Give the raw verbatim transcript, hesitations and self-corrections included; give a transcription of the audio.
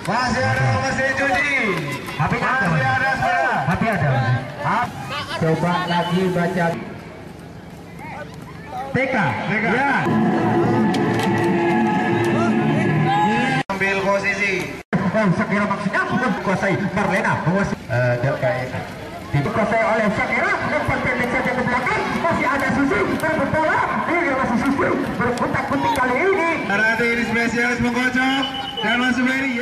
Masih ada mesin cuci. Tapi ada. Masih ada sepeda. Tapi ada. Coba lagi baca. T K. T K. Ya. Ambil posisi. Oh, Shakira maksudnya bukan dikuasai Marlena, menguasai uh, Delkai dikuasai oleh Shakira. Umpan pendek saja ke belakang, masih ada Susi berebut bola. Ini masih Susi berkutak-kutik kali ini. Rati ini spesialis mengkocok dan masuk ini.